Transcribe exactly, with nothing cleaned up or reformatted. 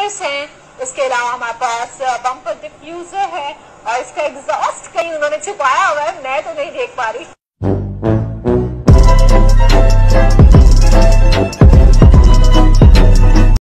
Speakers हैं, इसके अलावा हमारे पास बम्पर डिफ्यूजर है और इसका एग्जॉस्ट कहीं उन्होंने छुपाया हुआ है, मैं तो नहीं देख पा रही।